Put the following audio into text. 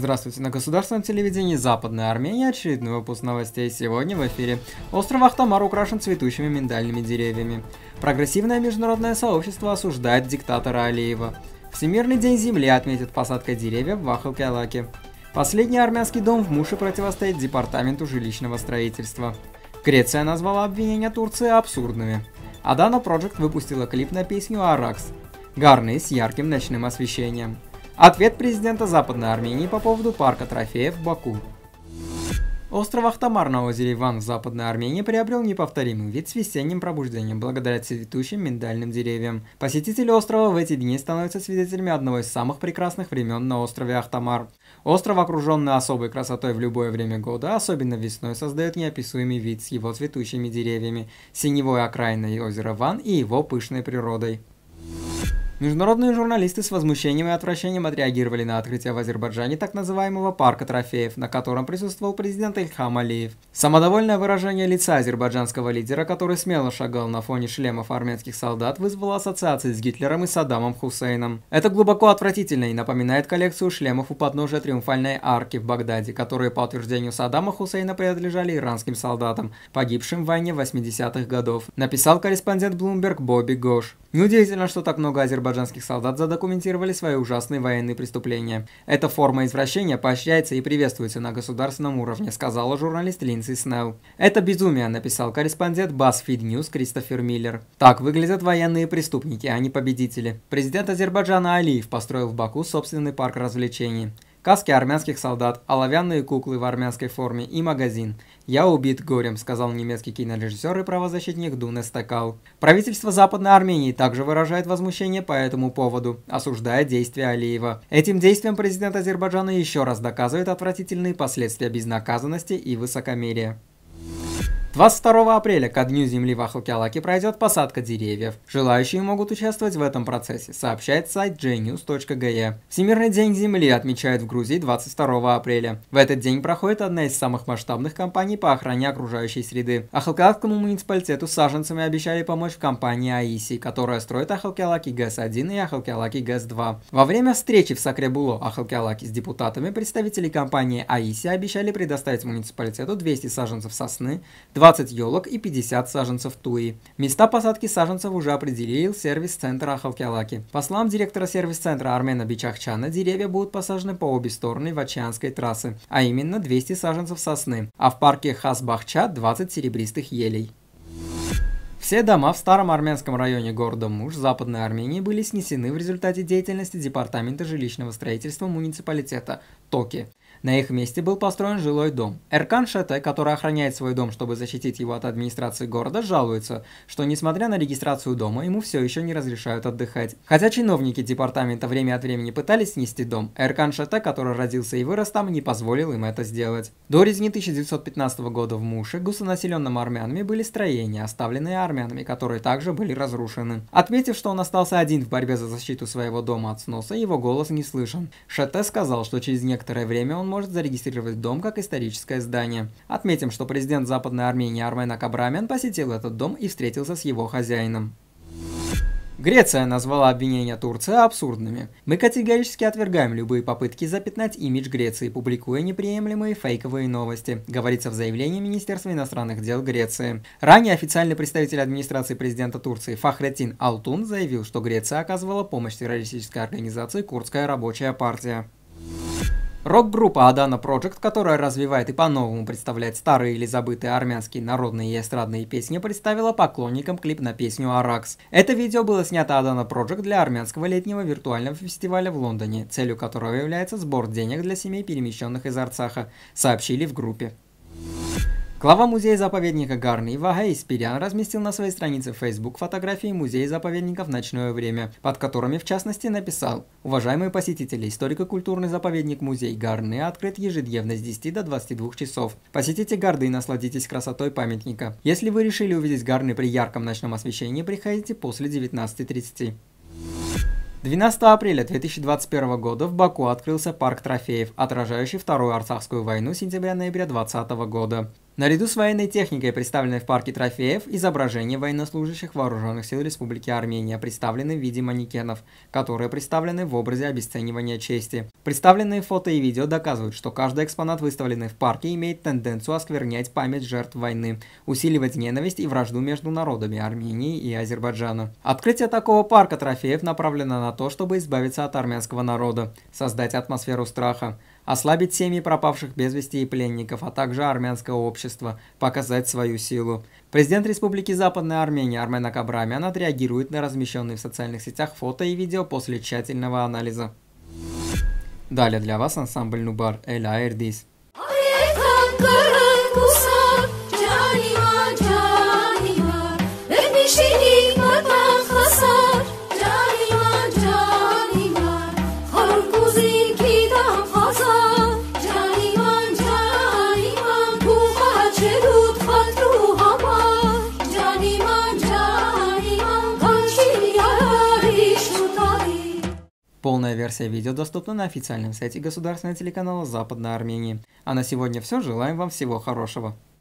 Здравствуйте, на государственном телевидении Западная Армения, очередной выпуск новостей. Сегодня в эфире. Остров Ахтамар украшен цветущими миндальными деревьями. Прогрессивное международное сообщество осуждает диктатора Алиева. Всемирный день Земли отметит посадкой деревьев в Ахалкалаке. Последний армянский дом в Муше противостоит департаменту жилищного строительства. Греция назвала обвинения Турции абсурдными. Adana Project выпустила клип на песню «Аракс». Горны с ярким ночным освещением. Ответ президента Западной Армении по поводу парка трофеев в Баку. Остров Ахтамар на озере Ван в Западной Армении приобрел неповторимый вид с весенним пробуждением благодаря цветущим миндальным деревьям. Посетители острова в эти дни становятся свидетелями одного из самых прекрасных времен на острове Ахтамар. Остров, окруженный особой красотой в любое время года, особенно весной, создает неописуемый вид с его цветущими деревьями, синевой окраиной озера Ван и его пышной природой. Международные журналисты с возмущением и отвращением отреагировали на открытие в Азербайджане так называемого парка трофеев, на котором присутствовал президент Ильхам Алиев. Самодовольное выражение лица азербайджанского лидера, который смело шагал на фоне шлемов армянских солдат, вызвало ассоциации с Гитлером и Саддамом Хусейном. Это глубоко отвратительно и напоминает коллекцию шлемов у подножия Триумфальной арки в Багдаде, которые, по утверждению Саддама Хусейна, принадлежали иранским солдатам, погибшим в войне 80-х годов, написал корреспондент Bloomberg Бобби Гош. Неудивительно, что так много азербайджанских солдат задокументировали свои ужасные военные преступления. Эта форма извращения поощряется и приветствуется на государственном уровне, сказала журналист Линдси Снелл. Это безумие, написал корреспондент BuzzFeed News Кристофер Миллер. Так выглядят военные преступники, а не победители. Президент Азербайджана Алиев построил в Баку собственный парк развлечений. Каски армянских солдат, оловянные куклы в армянской форме и магазин. «Я убит горем», — сказал немецкий кинорежиссер и правозащитник Дуне Стекал. Правительство Западной Армении также выражает возмущение по этому поводу, осуждая действия Алиева. Этим действием президент Азербайджана еще раз доказывает отвратительные последствия безнаказанности и высокомерия. 22 апреля, ко Дню Земли в Ахалкалаке, пройдет посадка деревьев. Желающие могут участвовать в этом процессе, сообщает сайт jnews.ge. Всемирный день Земли отмечают в Грузии 22 апреля. В этот день проходит одна из самых масштабных кампаний по охране окружающей среды. Ахалкалакскому муниципалитету саженцами обещали помочь в кампании АИСИ, которая строит Ахалкалаки ГЭС-1 и Ахалкалаки ГЭС-2. Во время встречи в Сакребуло, Ахалкалаки, с депутатами, представители компании АИСИ обещали предоставить муниципалитету 200 саженцев сосны, 20 елок и 50 саженцев туи. Места посадки саженцев уже определил сервис-центр Ахалкалаки. По словам директора сервис-центра Армена Бичахчана, деревья будут посажены по обе стороны Вачианской трассы, а именно 200 саженцев сосны, а в парке Хасбахча 20 серебристых елей. Все дома в старом армянском районе города Муш, Западной Армении, были снесены в результате деятельности Департамента жилищного строительства муниципалитета Токи. На их месте был построен жилой дом. Эркан Шете, который охраняет свой дом, чтобы защитить его от администрации города, жалуется, что несмотря на регистрацию дома, ему все еще не разрешают отдыхать. Хотя чиновники департамента время от времени пытались снести дом, Эркан Шете, который родился и вырос там, не позволил им это сделать. До резни 1915 года в Муше, густонаселенном армянами, были строения, оставленные армянами, которые также были разрушены. Отметив, что он остался один в борьбе за защиту своего дома от сноса, его голос не слышен. Шете сказал, что через некоторое время он может зарегистрировать дом как историческое здание. Отметим, что президент Западной Армении Армен Акабрамян посетил этот дом и встретился с его хозяином. Греция назвала обвинения Турции абсурдными. Мы категорически отвергаем любые попытки запятнать имидж Греции, публикуя неприемлемые фейковые новости, говорится в заявлении Министерства иностранных дел Греции. Ранее официальный представитель администрации президента Турции Фахретин Алтун заявил, что Греция оказывала помощь террористической организации «Курдская рабочая партия». Рок-группа Adana Project, которая развивает и по-новому представляет старые или забытые армянские народные и эстрадные песни, представила поклонникам клип на песню «Аракс». Это видео было снято Adana Project для армянского летнего виртуального фестиваля в Лондоне, целью которого является сбор денег для семей, перемещенных из Арцаха, сообщили в группе. Глава музея-заповедника Гарны Вагей Спирян разместил на своей странице в Facebook фотографии музея-заповедника в ночное время, под которыми в частности написал: «Уважаемые посетители, историко-культурный заповедник-музей Гарны открыт ежедневно с 10 до 22 часов. Посетите Гарды и насладитесь красотой памятника. Если вы решили увидеть Гарны при ярком ночном освещении, приходите после 19:30. 12 апреля 2021 года в Баку открылся парк трофеев, отражающий Вторую Арцахскую войну сентября-ноября 2020 года. Наряду с военной техникой, представленной в парке трофеев, изображения военнослужащих вооруженных сил Республики Армения представлены в виде манекенов, которые представлены в образе обесценивания чести. Представленные фото и видео доказывают, что каждый экспонат, выставленный в парке, имеет тенденцию осквернять память жертв войны, усиливать ненависть и вражду между народами Армении и Азербайджана. Открытие такого парка трофеев направлено на то, чтобы избавиться от армянского народа, создать атмосферу страха, ослабить семьи пропавших без вести и пленников, а также армянское общество, показать свою силу. Президент Республики Западная Армения Армен Акабрамян отреагирует на размещенные в социальных сетях фото и видео после тщательного анализа. Далее для вас ансамбль Нубар Эля Эрдис. Полная версия видео доступна на официальном сайте государственного телеканала Западной Армении. А на сегодня все. Желаем вам всего хорошего.